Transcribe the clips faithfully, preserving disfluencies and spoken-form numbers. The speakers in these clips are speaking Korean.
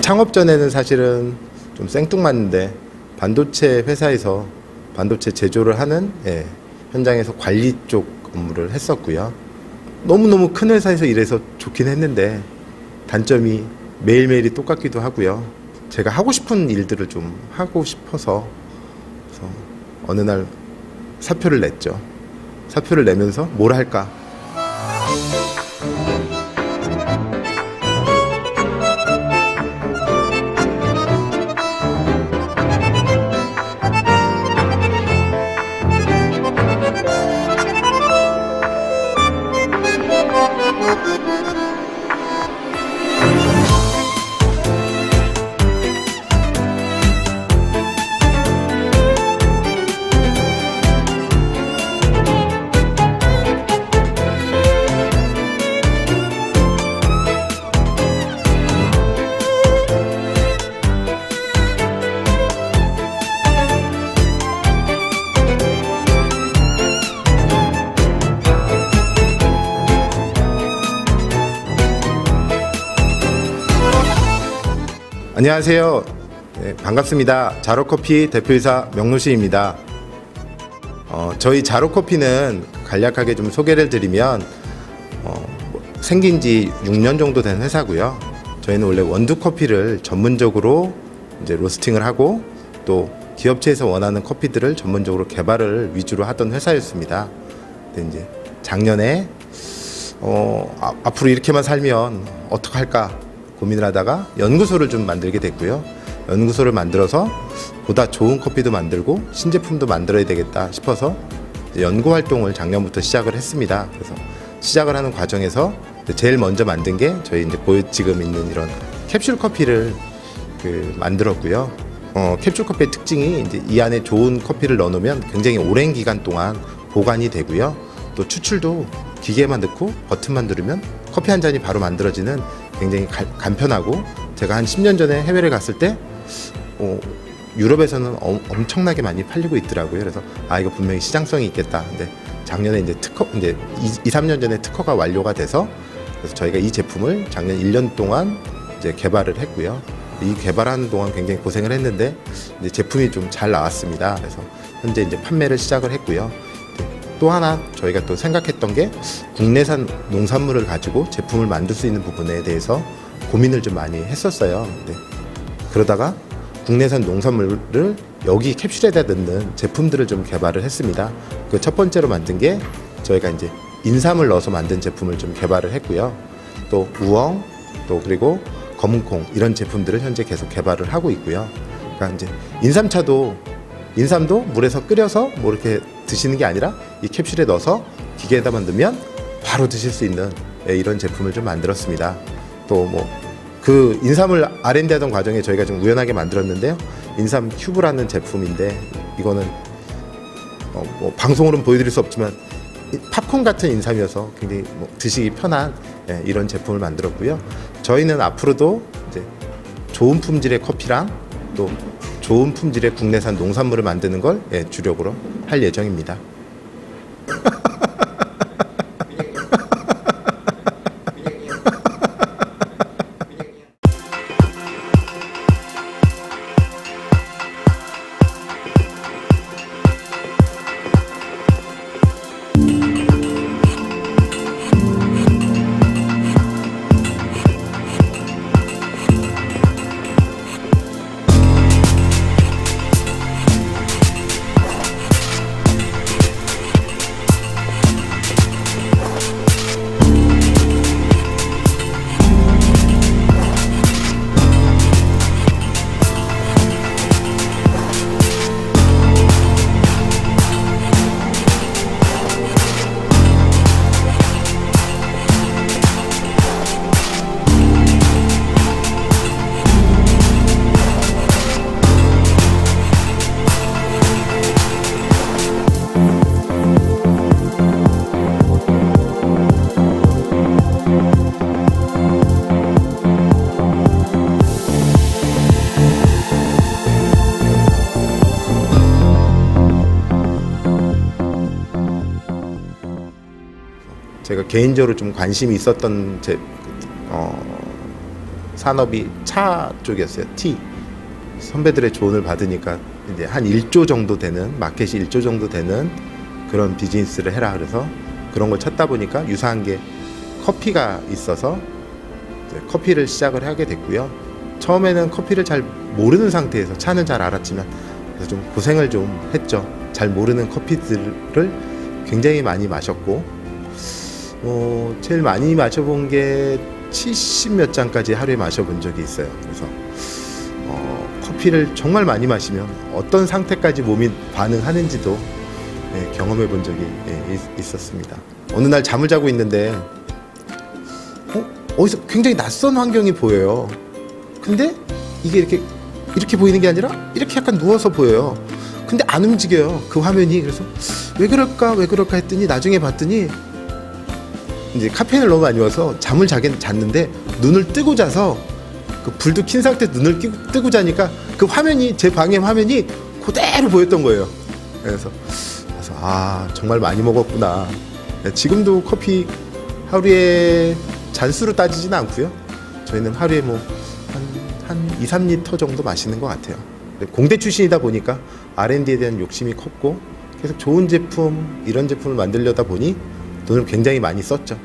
창업 전에는 사실은 좀 생뚱맞는데 반도체 회사에서 반도체 제조를 하는 예, 현장에서 관리 쪽 업무를 했었고요. 너무너무 큰 회사에서 일해서 좋긴 했는데 단점이 매일매일이 똑같기도 하고요. 제가 하고 싶은 일들을 좀 하고 싶어서 그래서 어느 날 사표를 냈죠. 사표를 내면서 뭘 할까? 안녕하세요. 네, 반갑습니다. 자로커피 대표이사 명노씨입니다. 어, 저희 자로커피는 간략하게 좀 소개를 드리면 어, 뭐, 생긴 지 육 년 정도 된 회사고요. 저희는 원래 원두커피를 전문적으로 이제 로스팅을 하고 또 기업체에서 원하는 커피들을 전문적으로 개발을 위주로 하던 회사였습니다. 근데 이제 작년에 어, 아, 앞으로 이렇게만 살면 어떡할까 고민을 하다가 연구소를 좀 만들게 됐고요. 연구소를 만들어서 보다 좋은 커피도 만들고 신제품도 만들어야 되겠다 싶어서 연구 활동을 작년부터 시작을 했습니다. 그래서 시작을 하는 과정에서 제일 먼저 만든 게 저희 이제 보여 지금 있는 이런 캡슐 커피를 그 만들었고요. 어, 캡슐 커피의 특징이 이제 이 안에 좋은 커피를 넣어놓으면 굉장히 오랜 기간 동안 보관이 되고요. 또 추출도 기계에만 넣고 버튼만 누르면 커피 한 잔이 바로 만들어지는 굉장히 가, 간편하고 제가 한 십 년 전에 해외를 갔을 때 어, 유럽에서는 어, 엄청나게 많이 팔리고 있더라고요. 그래서 아 이거 분명히 시장성이 있겠다. 근데 작년에 이제 특허 이제 이, 삼 년 전에 특허가 완료가 돼서 그래서 저희가 이 제품을 작년 일 년 동안 이제 개발을 했고요. 이 개발하는 동안 굉장히 고생을 했는데 이제 제품이 좀 잘 나왔습니다. 그래서 현재 이제 판매를 시작을 했고요. 또 하나 저희가 또 생각했던 게 국내산 농산물을 가지고 제품을 만들 수 있는 부분에 대해서 고민을 좀 많이 했었어요. 네. 그러다가 국내산 농산물을 여기 캡슐에다 넣는 제품들을 좀 개발을 했습니다. 그 첫 번째로 만든 게 저희가 이제 인삼을 넣어서 만든 제품을 좀 개발을 했고요. 또 우엉, 또 그리고 검은콩 이런 제품들을 현재 계속 개발을 하고 있고요. 그러니까 이제 인삼차도 인삼도 물에서 끓여서 뭐 이렇게 드시는 게 아니라 이 캡슐에 넣어서 기계에다 만들면 바로 드실 수 있는 이런 제품을 좀 만들었습니다. 또 뭐 그 인삼을 알 앤 디 하던 과정에 저희가 좀 우연하게 만들었는데요. 인삼 큐브라는 제품인데 이거는 어 뭐 방송으로는 보여드릴 수 없지만 팝콘 같은 인삼이어서 굉장히 뭐 드시기 편한 예, 이런 제품을 만들었고요. 저희는 앞으로도 이제 좋은 품질의 커피랑 또 좋은 품질의 국내산 농산물을 만드는 걸 예, 주력으로 할 예정입니다. 제가 개인적으로 좀 관심이 있었던 제, 어, 산업이 차 쪽이었어요. 티. 선배들의 조언을 받으니까 이제 한 일 조 정도 되는, 마켓이 일 조 정도 되는 그런 비즈니스를 해라 그래서 그런 걸 찾다 보니까 유사한 게 커피가 있어서 이제 커피를 시작을 하게 됐고요. 처음에는 커피를 잘 모르는 상태에서, 차는 잘 알았지만 그래서 좀 고생을 좀 했죠. 잘 모르는 커피들을 굉장히 많이 마셨고, 어, 제일 많이 마셔본 게 칠십 몇 잔까지 하루에 마셔본 적이 있어요. 그래서 어, 커피를 정말 많이 마시면 어떤 상태까지 몸이 반응하는지도 예, 경험해 본 적이 예, 있, 있었습니다. 어느 날 잠을 자고 있는데 어? 어디서 굉장히 낯선 환경이 보여요. 근데 이게 이렇게 이렇게 보이는 게 아니라 이렇게 약간 누워서 보여요. 근데 안 움직여요, 그 화면이. 그래서 왜 그럴까 왜 그럴까 했더니 나중에 봤더니 이제 카페인을 너무 많이 와서 잠을 자긴 잤는데 눈을 뜨고 자서 그 불도 킨 상태 눈을 끼고, 뜨고 자니까 그 화면이, 제 방의 화면이 그대로 보였던 거예요. 그래서, 그래서 아 정말 많이 먹었구나. 지금도 커피 하루에 잔수로 따지지는 않고요. 저희는 하루에 뭐 한 한 이, 삼 리터 정도 마시는 것 같아요. 공대 출신이다 보니까 알 앤 디에 대한 욕심이 컸고 계속 좋은 제품, 이런 제품을 만들려다 보니 돈을 굉장히 많이 썼죠.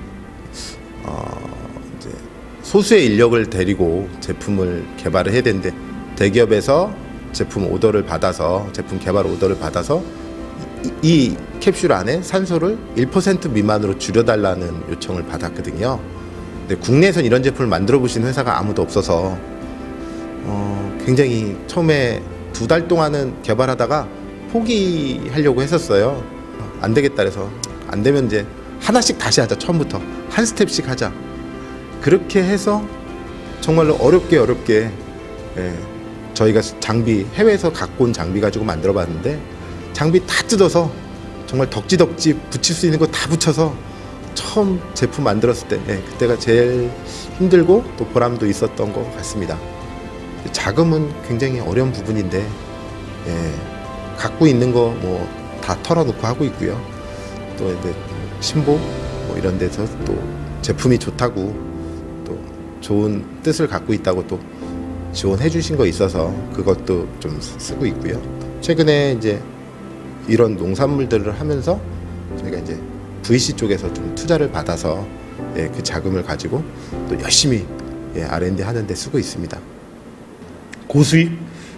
어, 이제 소수의 인력을 데리고 제품을 개발을 해야 되는데, 대기업에서 제품 오더를 받아서, 제품 개발 오더를 받아서 이, 이 캡슐 안에 산소를 일 퍼센트 미만으로 줄여달라는 요청을 받았거든요. 근데 국내에선 이런 제품을 만들어 보신 회사가 아무도 없어서 어, 굉장히 처음에 두 달 동안은 개발하다가 포기하려고 했었어요. 안 되겠다 그래서 안 되면 이제 하나씩 다시 하자, 처음부터 한 스텝씩 하자. 그렇게 해서 정말로 어렵게 어렵게 예, 저희가 장비, 해외에서 갖고 온 장비 가지고 만들어 봤는데 장비 다 뜯어서 정말 덕지덕지 붙일 수 있는 거 다 붙여서 처음 제품 만들었을 때 예, 그때가 제일 힘들고 또 보람도 있었던 것 같습니다. 자금은 굉장히 어려운 부분인데 예, 갖고 있는 거 뭐 다 털어놓고 하고 있고요. 또 이제 신보 뭐 이런 데서 또 제품이 좋다고 또 좋은 뜻을 갖고 있다고 또 지원해 주신 거 있어서 그것도 좀 쓰고 있고요. 최근에 이제 이런 농산물들을 하면서 저희가 이제 브이씨 쪽에서 좀 투자를 받아서 예, 그 자금을 가지고 또 열심히 예, 알 앤 디 하는 데 쓰고 있습니다. 고수익?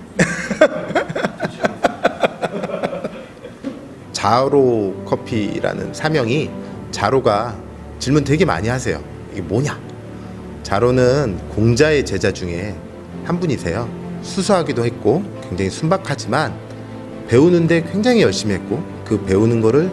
자로 커피라는 사명이, 자로가 질문 되게 많이 하세요. 이게 뭐냐? 자로는 공자의 제자 중에 한 분이세요. 수수하기도 했고 굉장히 순박하지만 배우는데 굉장히 열심히 했고 그 배우는 거를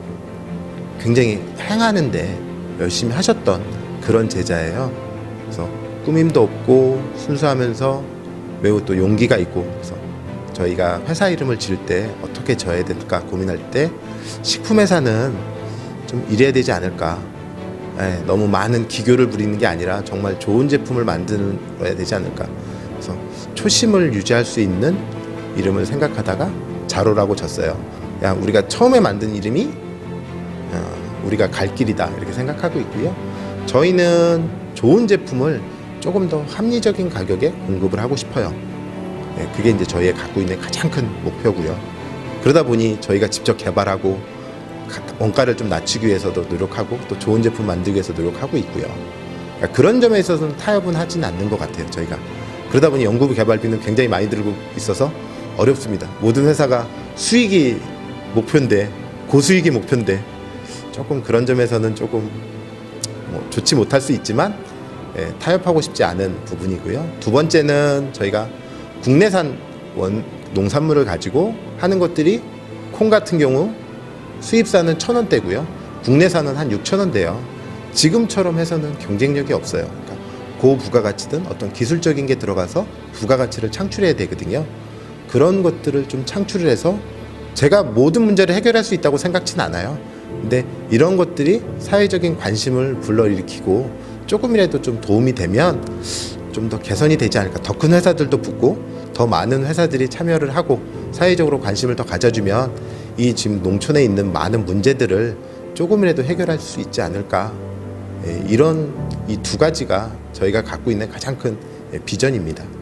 굉장히 행하는데 열심히 하셨던 그런 제자예요. 그래서 꾸밈도 없고 순수하면서 매우 또 용기가 있고, 그래서 저희가 회사 이름을 지을 때 어떻게 지어야 될까 고민할 때 식품회사는 좀 이래야 되지 않을까. 예, 너무 많은 기교를 부리는 게 아니라 정말 좋은 제품을 만들어야 되지 않을까. 그래서 초심을 유지할 수 있는 이름을 생각하다가 자로라고 졌어요. 야, 우리가 처음에 만든 이름이 어, 우리가 갈 길이다 이렇게 생각하고 있고요. 저희는 좋은 제품을 조금 더 합리적인 가격에 공급을 하고 싶어요. 예, 그게 이제 저희의 갖고 있는 가장 큰 목표고요. 그러다 보니 저희가 직접 개발하고 원가를 좀 낮추기 위해서도 노력하고 또 좋은 제품 만들기 위해서 노력하고 있고요. 그러니까 그런 점에 있어서는 타협은 하진 않는 것 같아요, 저희가. 그러다 보니 연구비 개발비는 굉장히 많이 들고 있어서 어렵습니다. 모든 회사가 수익이 목표인데, 고수익이 목표인데 조금 그런 점에서는 조금 뭐 좋지 못할 수 있지만 예, 타협하고 싶지 않은 부분이고요. 두 번째는 저희가 국내산 원 농산물을 가지고 하는 것들이 콩 같은 경우 수입산은 천 원대고요. 국내산은 한 육천 원대요. 지금처럼 해서는 경쟁력이 없어요. 그러니까 고부가가치든 어떤 기술적인 게 들어가서 부가가치를 창출해야 되거든요. 그런 것들을 좀 창출을 해서 제가 모든 문제를 해결할 수 있다고 생각진 않아요. 근데 이런 것들이 사회적인 관심을 불러일으키고 조금이라도 좀 도움이 되면 좀 더 개선이 되지 않을까. 더 큰 회사들도 붙고 더 많은 회사들이 참여를 하고 사회적으로 관심을 더 가져주면 이 지금 농촌에 있는 많은 문제들을 조금이라도 해결할 수 있지 않을까. 예, 이런 이 두 가지가 저희가 갖고 있는 가장 큰 비전입니다.